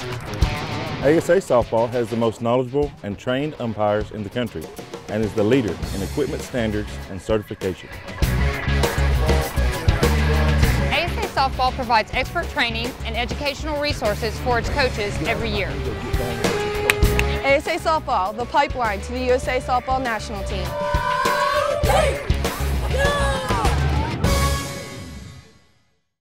ASA Softball has the most knowledgeable and trained umpires in the country and is the leader in equipment standards and certification. ASA Softball provides expert training and educational resources for its coaches every year. ASA Softball, the pipeline to the USA Softball National Team.